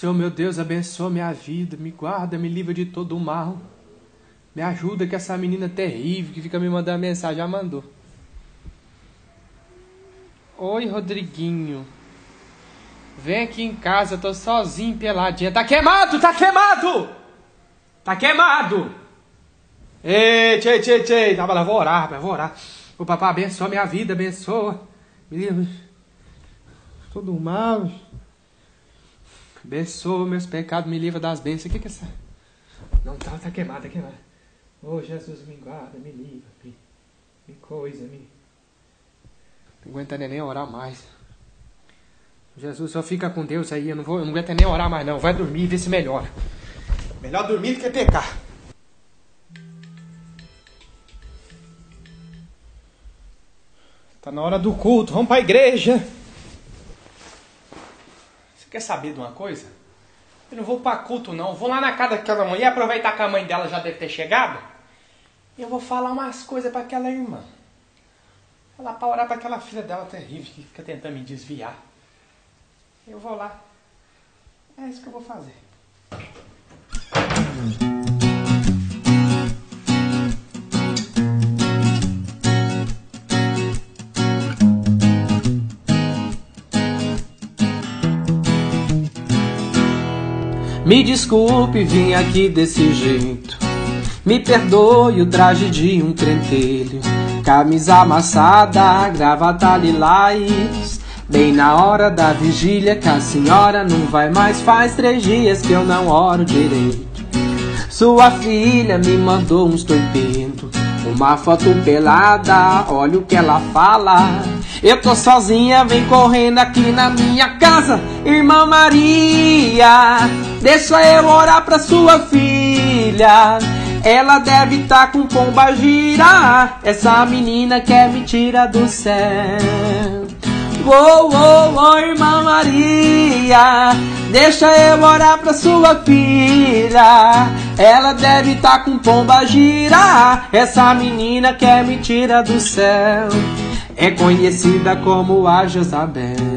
Senhor meu Deus, abençoa minha vida, me guarda, me livra de todo o mal. Me ajuda que essa menina terrível que fica me mandando mensagem já mandou. Oi, Rodriguinho. Vem aqui em casa, eu tô sozinho, peladinha. Tá queimado, tá queimado! Tá queimado! Ei, tchê. Tava lá, vou orar, rapaz, vou orar. O papai abençoa minha vida, abençoa. Me livra todo mal. Abençoa meus pecados, me livra das bênçãos. O que é essa? Não, tá queimado, tá queimado. Oh, Jesus, me guarda, me livra, me coisa, me... Não aguento nem orar mais. Jesus, só fica com Deus aí, eu não aguento nem orar mais não. Vai dormir e vê se melhora. Melhor dormir do que pecar. Tá na hora do culto, vamos pra igreja. Você quer saber de uma coisa? Eu não vou pra culto não, vou lá na casa daquela mulher, aproveitar que a mãe dela já deve ter chegado. E eu vou falar umas coisas pra aquela irmã. Falar pra orar pra aquela filha dela terrível que fica tentando me desviar. Eu vou lá. É isso que eu vou fazer. Me desculpe, vim aqui desse jeito. Me perdoe o traje de um crentelho. Camisa amassada, gravata lilás. Bem na hora da vigília que a senhora não vai mais. Faz 3 dias que eu não oro direito. Sua filha me mandou uns torpedos, uma foto pelada, olha o que ela fala. Eu tô sozinha, vem correndo aqui na minha casa. Irmã Maria, deixa eu orar pra sua filha. Ela deve tá com pombagira. Essa menina quer me tirar do céu. Oh, irmã Maria, deixa eu orar pra sua filha. Ela deve tá com pombagira. Essa menina quer me tirar do céu. É conhecida como a Jezabel.